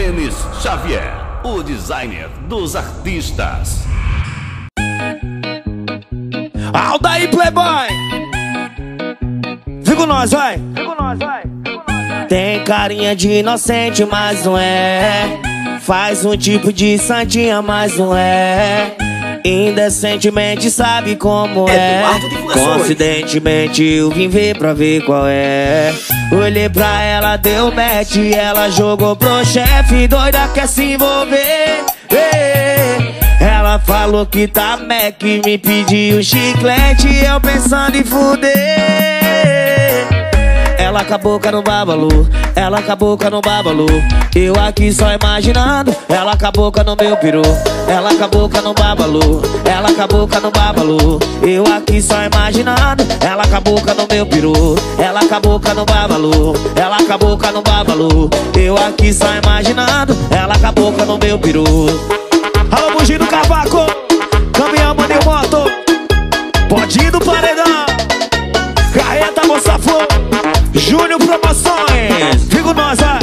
Denis Xavier, o designer dos artistas. Aldair Playboy, vem com nós, vai. Tem carinha de inocente, mas não é. Faz um tipo de santinha, mas não é. Indecentemente sabe como é. Coincidentemente eu vim ver pra ver qual é. Olhei pra ela, deu match, ela jogou pro chefe, doida quer se envolver. Ela falou que tá Mac, me pediu chiclete, eu pensando em fuder. Ela com a boca no babalu, ela com a boca no babalu. Eu aqui só imaginando, ela com a boca no meu peru. Ela com a boca no babalu, ela com a boca no babalu. Eu aqui só imaginando, ela com a boca no meu peru. Ela com a boca no babalu, ela com a boca no babalu. Eu aqui só imaginando, ela com a boca no meu peru. Alô, Bugi do Cavaco, caminhão, mano e moto. Pode ir do paredão, carreta, moça flor, Júnior Promoções, fico nós, ó.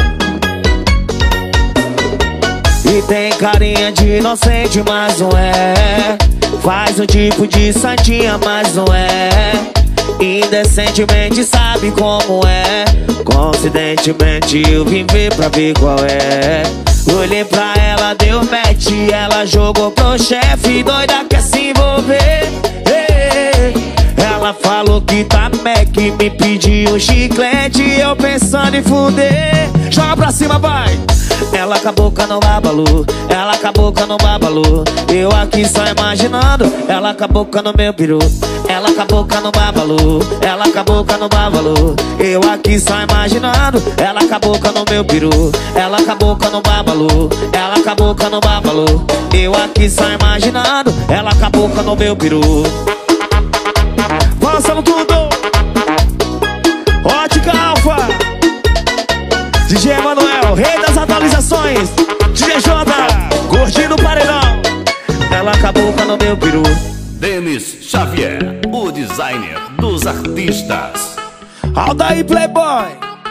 E tem carinha de inocente, mas não é. Faz um tipo de santinha, mas não é. Indecentemente sabe como é. Coincidentemente eu vim ver pra ver qual é. Olhei pra ela, deu match, ela jogou pro chefe, doida quer se envolver. Ela falou que tá Mac, me pediu chiclete, eu pensando em fuder. Joga pra cima, vai! Ela com a boca no babalu, ela com a boca no babalu. Eu aqui só imaginando, ela com a boca no meu peru. Ela com a boca no babalu, ela com a boca no babalu. Eu aqui só imaginando, ela com a boca no meu peru. Ela com a boca no babalu, ela com a boca no babalu. Eu aqui só imaginando, ela com a boca no meu peru. Balançando tudo, Ótica Alfa, DJ Emanuel, rei das atualizações, DJ J, gordinho do paredão. Ela com a boca no meu peru. Denis Xavier, o designer dos artistas. Aldair Playboy.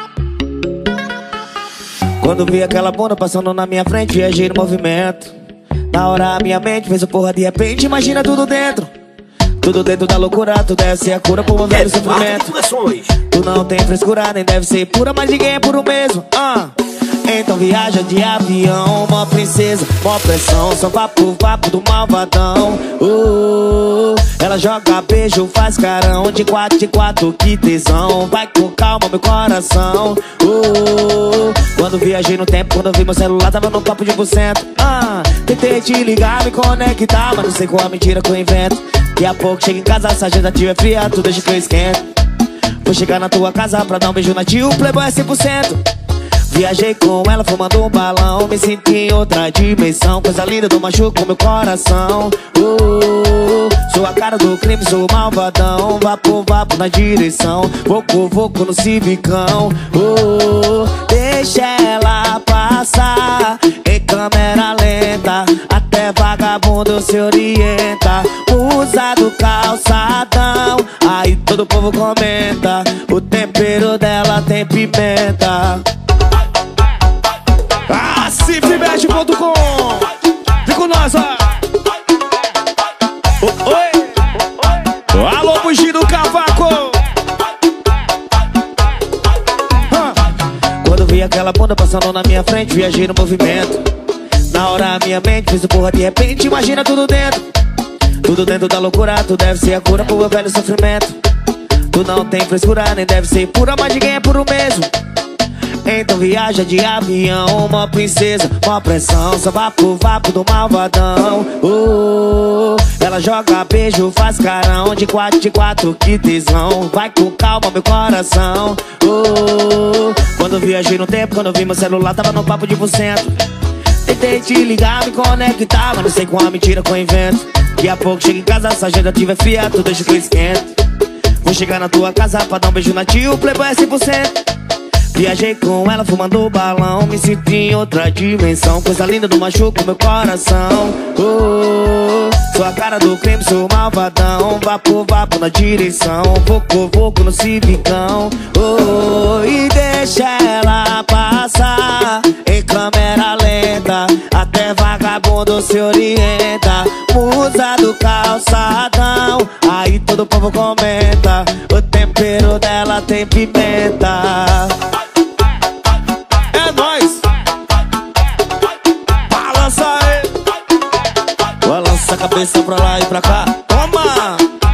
Quando vi aquela bunda passando na minha frente, viajei no movimento. Na hora a minha mente fez o porra de repente, imagina tudo dentro. Tudo dentro da loucura, tu deve ser a cura por um velho sofrimento. Tu não tem frescura, nem deve ser pura, mas ninguém é puro mesmo. Então viaja de avião, mó princesa, mó pressão, só papo do malvadão. Ela joga beijo, faz carão, de quatro, que tesão. Vai com calma, meu coração. Quando viajei no tempo, quando eu vi meu celular, tava no papo de 1%. Tentei te ligar, me conectar, mas não sei qual a mentira que eu invento. Daqui a pouco chega em casa, se a agenda tiver fria, tu deixa que eu esquento. Vou chegar na tua casa pra dar um beijo na tia, o Playboy é 100%. Viajei com ela fumando um balão, me senti em outra dimensão. Coisa linda do machuco meu coração. Sou a cara do crime, sou malvadão. Vapo na direção, voco no civicão. Deixa ela passar em câmera lenta, até vagabundo se orienta. Usa do calçadão, aí todo o povo comenta. O tempero dela tem pimenta. Cifbet.com, vem com nós, ó. Oi. Alô, Bugi do Cavaco. Quando vi aquela bunda passando na minha frente, viajei no movimento. Na hora a minha mente fez o porra de repente, imagina tudo dentro. Tudo dentro da loucura, tu deve ser a cura pro meu velho sofrimento. Tu não tem frescura, nem deve ser pura, mas ninguém é puro mesmo. Então viaja de avião, mó princesa, mó pressão, só vapo do malvadão. Ela joga beijo, faz carão, de quatro, que tesão. Vai com calma, meu coração. Quando viajei no tempo, quando vi meu celular, tava no papo de 1%. Tentei te ligar, me conectar, mas não sei qual a mentira que eu invento. Daqui a pouco chega em casa, se a agenda tiver fria, tu deixa que eu esquento. Vou chegar na tua casa pra dar um beijo na tia, o Playboy é 100%. Viajei com ela fumando balão, me senti em outra dimensão. Coisa linda do machuco meu coração. Sou a cara do crime, sou malvadão. Vapo na direção, voco no civicão. E deixa ela passar em câmera lenta, todo o povo comenta. O tempero dela tem pimenta. É nóis. Balança aí. Balança a cabeça pra lá e pra cá. Toma!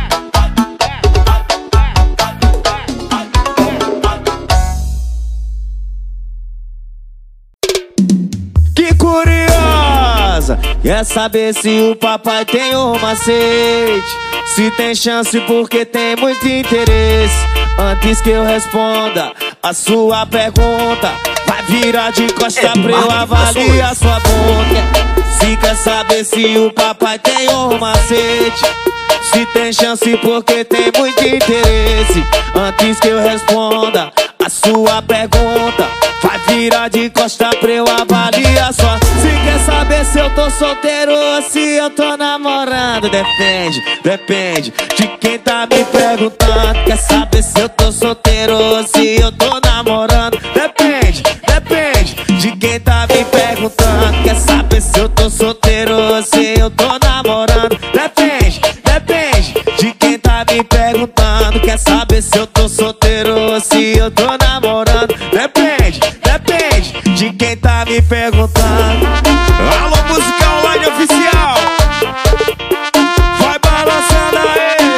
Que curiosa, quer saber se o papai tem um macete, se tem chance porque tem muito interesse. Antes que eu responda a sua pergunta, vai virar de costa pra eu avaliar a sua bunda. Se quer saber se o papai tem um macete, se tem chance porque tem muito interesse. Antes que eu responda a sua pergunta, vai virar de costa pra eu avaliar só. Se quer saber se eu tô solteiro ou se eu tô namorando, depende, depende de quem tá me perguntando. Quer saber se eu tô solteiro ou se eu tô namorando? Depende, depende de quem tá me perguntando. Quer saber se eu tô solteiro ou se eu tô namorando? Depende, depende de quem tá me perguntando. Quer saber se eu tô solteiro ou se eu tô namorando? Depende, depende de quem tá me perguntando. Alô, música online oficial, vai balançando aí.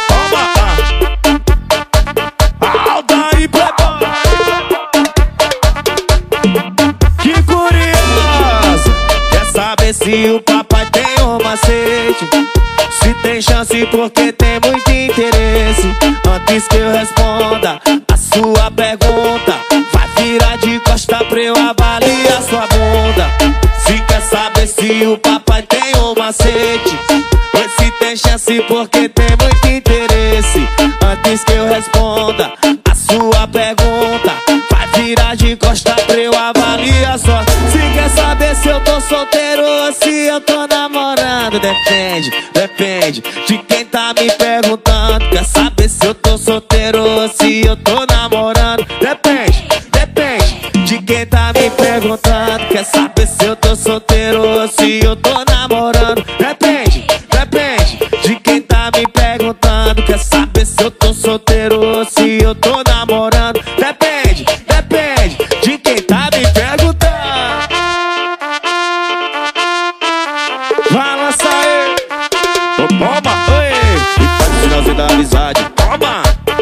Toma, Aldair Playboy. Que curioso, quer saber se o papai tem um macete, se tem chance porque tem muito interesse. Antes que eu responda a sua pergunta, vai virar de costa pra eu avaliar sua bunda. Se quer saber se o papai tem um macete, ou se tem chance porque tem muito interesse. Antes que eu responda a sua pergunta, vai virar de costa pra eu avaliar só. Se quer saber se eu tô solteiro ou se eu tô namorando, depende, depende de quem tá me perguntando. Quer saber se eu tô solteiro ou se eu tô namorando? Depende, depende de quem tá me perguntando. Quer saber se eu tô solteiro ou se eu tô namorando? Depende, depende de quem tá me perguntando. Quer saber se eu tô solteiro ou se eu tô namorando? Depende, depende de quem tá me perguntando. Balança aí. Toma, oi. E faz o sinalzinho da amizade. Toma.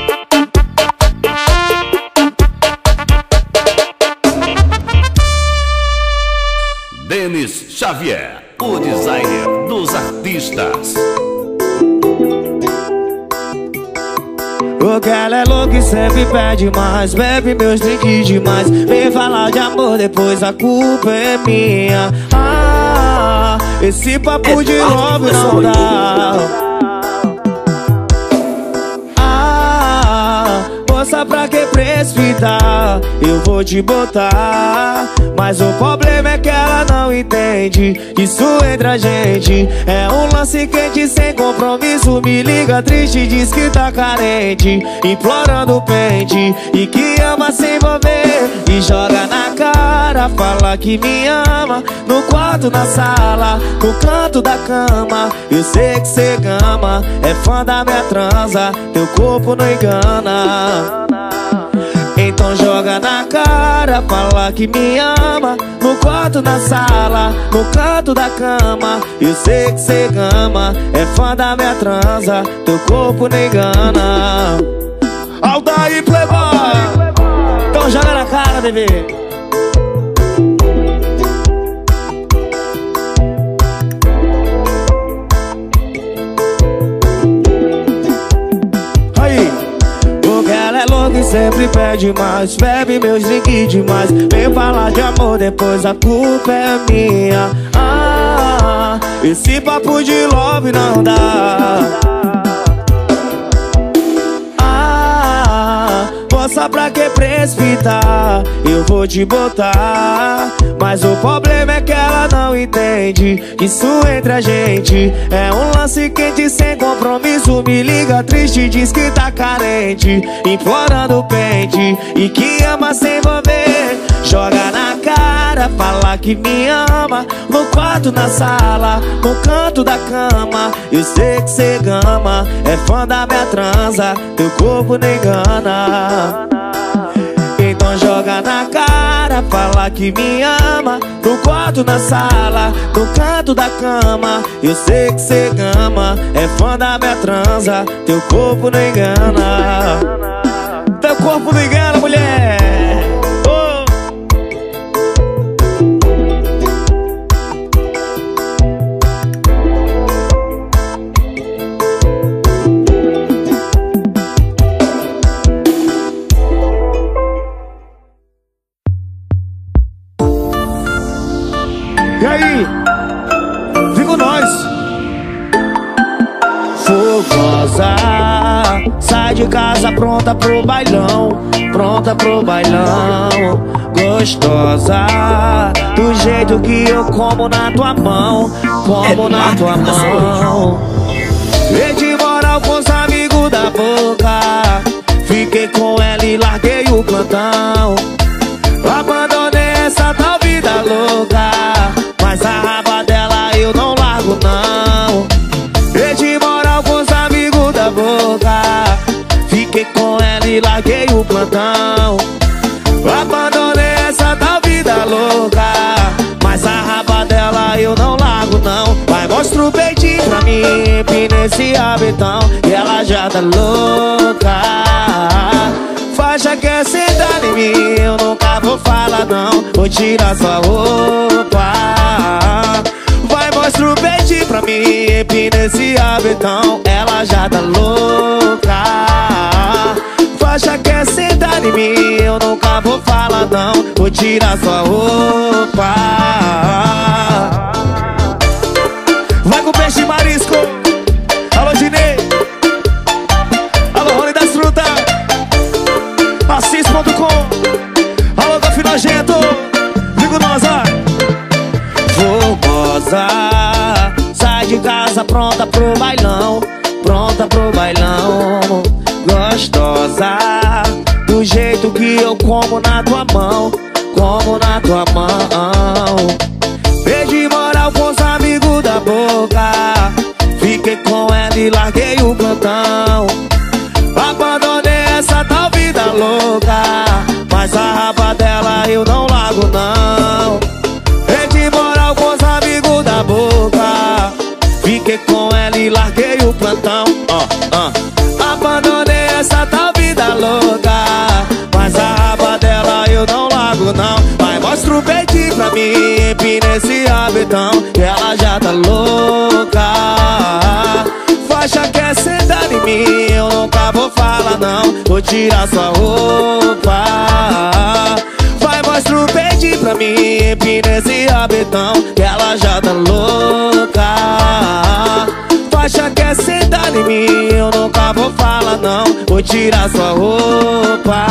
Denis Xavier, o designer dos artistas. Porque ela é louca e sempre pede mais, bebe meus drinks demais. Vem falar de amor, depois a culpa é minha. Ah, esse papo de love não dá. Moça, pra que precipitar? Eu vou te botar. Mas o problema é que ela não entende. Isso entre a gente é um lance quente sem compromisso. Me liga triste, diz que tá carente, implorando pente e que ama se envolver. E joga na cara, fala que me ama. No quarto, na sala, no canto da cama. Eu sei que cê gama, é fã da minha transa. Teu corpo não engana. Então joga na cara, fala que me ama. No quarto, na sala, no canto da cama. Eu sei que cê gama, é fã da minha transa. Teu corpo não engana. Aldair Playboy. Então joga na cara, bebê. E sempre pede mais, bebe meus drinks demais. Vem falar de amor, depois a culpa é minha. Ah, esse papo de love não dá. Ah, moça, pra que precipitar? Eu vou te botar. Mas o problema é que ela não entende. Isso entre a gente é um lance quente sem compromisso. Me liga triste, diz que tá carente, implorando pente e que ama se envolver. Joga na cara, cara, fala que me ama. No quarto, na sala, no canto da cama. Eu sei que cê gama, é fã da minha transa. Teu corpo não engana. Então joga na cara, fala que me ama. No quarto, na sala, no canto da cama. Eu sei que cê gama, é fã da minha transa. Teu corpo não engana. Teu corpo não engana, mulher. Oh. E aí? Vem com nós. Fogosa, sai de casa pronta pro bailão. Pronta pro bailão. Gostosa, do jeito que eu como na tua mão. Como na tua mão. Vem de moral com os amigos da boca. Fiquei com ela e larguei o plantão. Abandonei essa tal vida louca, mas a raba dela eu não largo não. Vem de moral com os amigos da boca. Fiquei com ela e larguei o plantão. Abandonei essa tal vida louca, mas a raba dela eu não largo não. Vai, mostra o peitinho pra mim, empina esse rabetão. E ela já tá louca. Faixa quer sentar em mim, eu nunca vou falar não. Vou tirar sua roupa. Vai, mostra o peitinho pra mim, empina esse rabetão. Ela já tá louca. Faixa quer sentar em mim, eu nunca vou falar não. Vou tirar sua roupa. Vai com peixe marisco. Alô, Ginei. Alô, Rony das Frutas. Assis.com. Alô, Golfe Nojento. Vem com nós, ó. Fogosa, sai de casa pronta pro bailão. Pronta pro bailão. Gostosa, do jeito que eu como na tua mão. Como na tua mão. Vem de moral com os amigos da boca. Fiquei com ela e larguei o plantão. Abandonei essa tal vida louca, mas a raba dela eu não largo não. Vem de moral com os amigos da boca. Fiquei com ela e larguei o plantão. Abandonei essa tal vida louca, mas a raba dela eu não largo não. Vai, mostra o peitinho pra mim, empina esse rabetão. E ela já tá louca. Faixa quer sentar em mim, eu nunca vou falar não. Vou tirar sua roupa. Vai, mostra o peitinho pra mim, empina esse rabetão. Que ela já tá louca. Faixa quer sentar em mim, eu nunca vou falar não. Vou tirar sua roupa.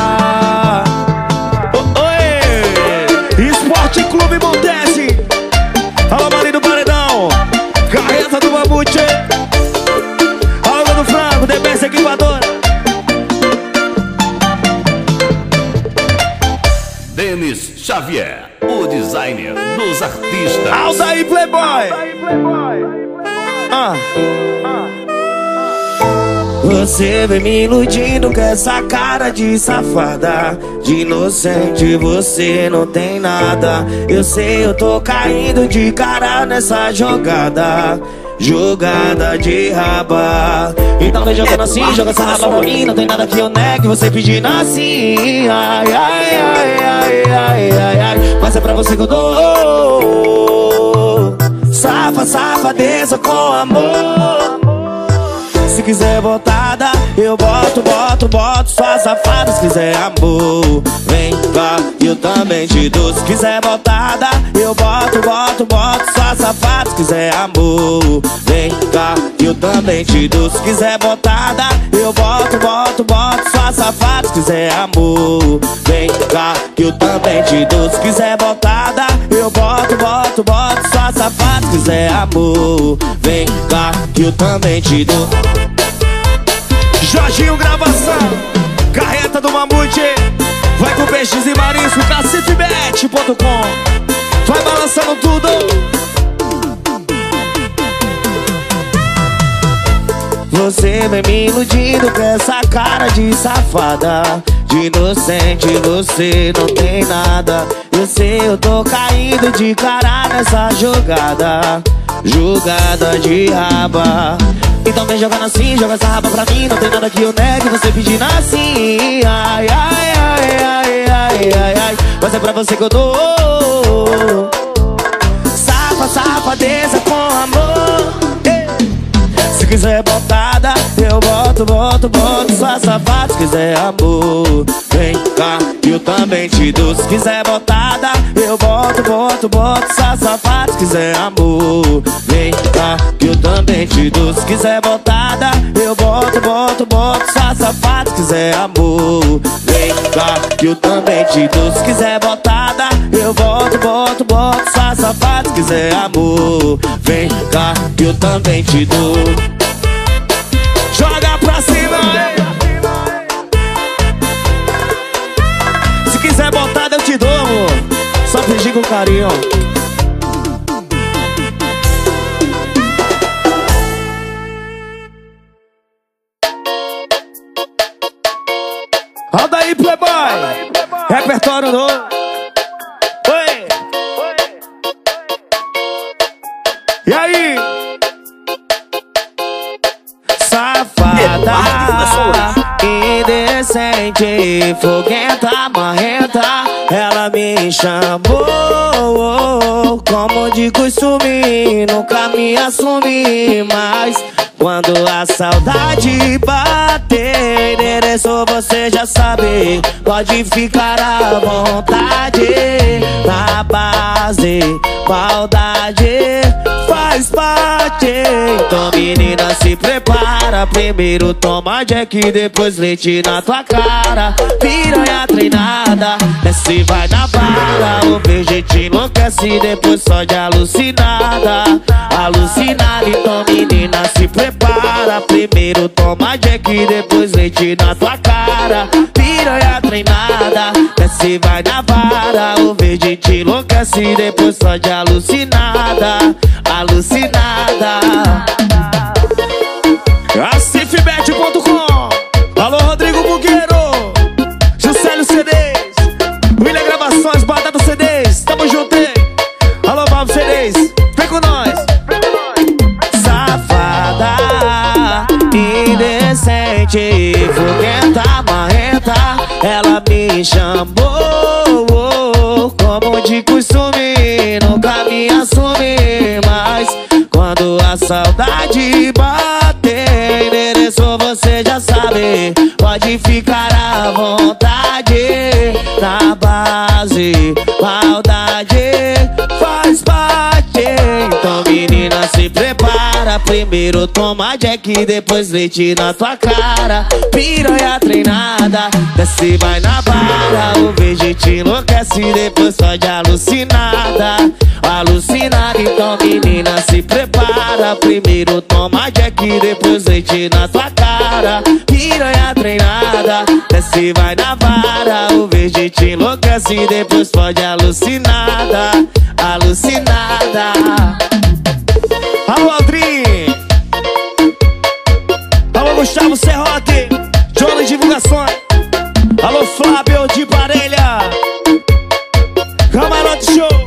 Oi! Esporte Clube Montese. Alô, Marinho do Paredão. Carreta do Mamute. Alô, do Frango, DBS Equipadora. Denis Xavier, o designer dos artistas. Aldair Playboy. Você vem me iludindo com essa cara de safada. De inocente você não tem nada. Eu sei, eu tô caindo de cara nessa jogada. Jogada de raba. Então vem jogando assim, joga essa raba pra mim. Não tem nada que eu negue, você pedindo assim. Ai, ai, ai, ai, ai, ai, ai. Mas é pra você que eu dou. Safadeza com amor. Se quiser botada, eu boto. Só safada, se quiser amor, vem cá, eu também te dou. Se quiser botada, eu boto. Só safada, se quiser amor, vem cá, eu também te dou. Se quiser botada, eu boto. Só safada, se quiser amor, vem cá, eu também te dou. Se quiser botada, eu boto. Só safada, se quiser amor, vem cá, que eu também te dou. Jorginho Gravação, Carreta do Mamute. Vai com peixes e marisco, cacifebet.com. passando tudo. Você vem me iludindo com essa cara de safada. De inocente você não tem nada. Eu sei, eu tô caindo de cara nessa jogada. Jogada de raba. Então vem jogando assim, joga essa raba pra mim. Não tem nada que eu negue, você pedindo assim. Ai, ai, ai, ai, ai, ai, ai. Mas é pra você que eu dou. Safa, safadeza com amor. Se quiser botada, eu boto, boto, boto. Só safado, se quiser amor, vem cá, eu também te dou. Se quiser botada, eu boto, boto, boto. Só safado, se quiser amor, vem cá, eu também te dou. Se quiser botada, eu boto, boto, boto. Só safado, se quiser amor, vem cá, eu também te dou. Se quiser botada, eu boto, boto, boto. Só safado, se quiser amor, vem cá, eu também te dou. Joga pra cima, hein? Se quiser botada eu te dou, amor. Só fingir com carinho. Roda aí, playboy. Repertório novo. Oi. E aí? Safada, indecente, foguenta, marrenta. Ela me chamou como de costume, nunca me assumi. Mas quando a saudade bater, endereçou você já sabe. Pode ficar à vontade. Na base, maldade faz parte. Então menina se prepara. Primeiro toma Jack, depois leite na tua cara. Piranha treinada, desce e vai na vara. O beijo te enlouquece, depois só de alucinada. Alucinada, então menina se prepara. Primeiro toma Jack, depois leite na tua cara. Piranha treinada, desce e vai na vara. O beijo te enlouquece, depois só de alucinada. Alucinada. Acifbet.com. Alô, Rodrigo Bugueiro, Juscelio CDs, William Gravações, Batata CDs. Tamo junto, hein? Alô, Valve CDs, vem com nós. Safada, indecente, foguenta, marrenta. Ela me chamou como de costume, nunca me assumi. Mas quando a saudade bater, endereçou você já sabe. Pode ficar à vontade. Na base, maldade faz parte. Então menina se prepara. Primeiro toma Jack, depois leite na tua cara. Piranha treinada, desce e vai na vara. O beijo te enlouquece, depois só de alucinada. Alucinada, então menina se prepara. Primeiro toma Jack, depois leite na tua cara. Piranha treinada, desce e vai na vara. O beijo te enlouquece, depois pode alucinada. Alucinada. Alô, Aldrin. Alô, Gustavo Serrote, Johnny Divulgações. Alô, Flávio de Parelha, Camarote Show.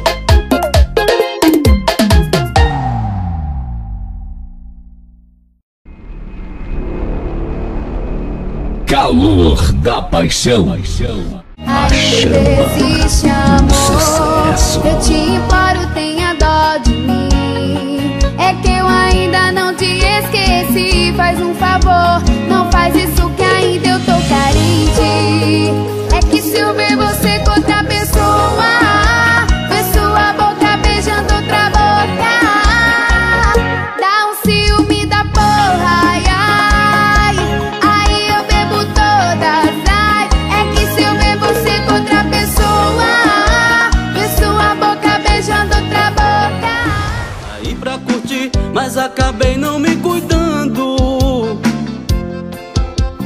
Calor da paixão. A chama. Existe amor. Sucesso. Eu te imploro, tenha dó de mim. É que eu ainda não te esqueci. Faz um favor, não faz isso que ainda eu tô carente. É que se eu ver você com outra pessoa, ver sua boca beijando outra boca, dá um ciúme da porra, ai, ai. Aí eu bebo todas, ai. É que se eu ver você com outra pessoa, ver sua boca beijando outra boca. Saí pra curtir, mas acabei não me cuidando.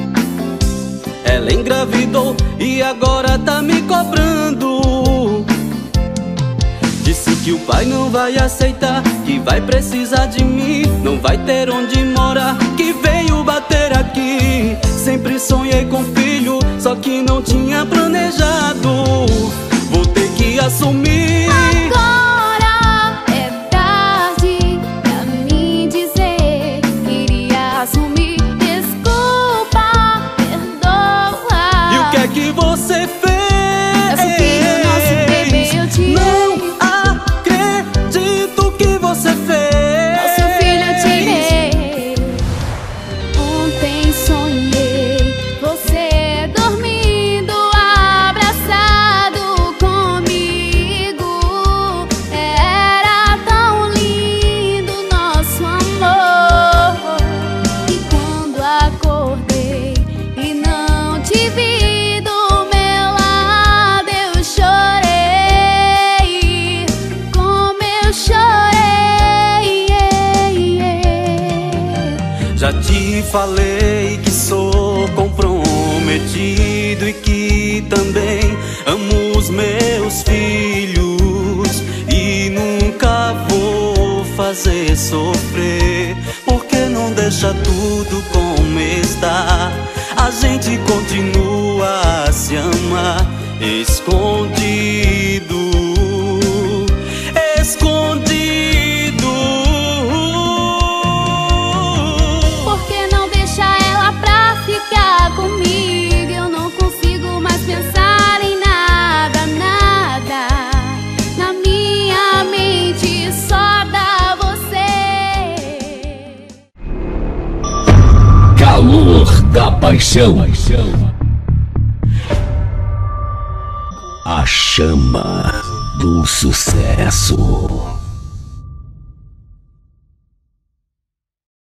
que o pai não vai aceitar, que vai precisar de mim, não vai ter onde morar, que veio bater aqui. Sempre sonhei com filho, só que não tinha planejado. Vou ter que assumir. Agora é tarde pra me dizer, queria assumir. Desculpa, perdoa. E o que é que você fez? Nosso filho, nosso bebê, eu te Não acredito que você fez. Nosso filho, eu te errei. Ontem sonhei você dormindo, abraçado comigo. Era tão lindo nosso amor. E quando acordei e não te vi do meu lado, eu chorei, como eu chorei. Já te falei que sou comprometido e que também amo os meus filhos e nunca vou fazer sofrer. Por que não deixa tudo como está? A gente continua a se amar escondido, escondido. Por que não deixa ela pra ficar comigo? Eu não consigo mais pensar em nada, nada. Na minha mente só dá você. Calor da paixão. A chama do sucesso.